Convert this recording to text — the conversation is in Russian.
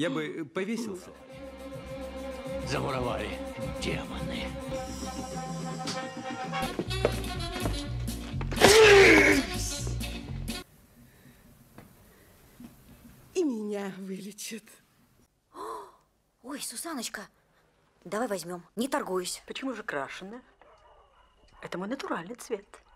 я бы повесился. Замуровали демоны. И меня вылечит. Ой, Сусаночка, давай возьмем, не торгуюсь. Почему же крашеная? Это мой натуральный цвет.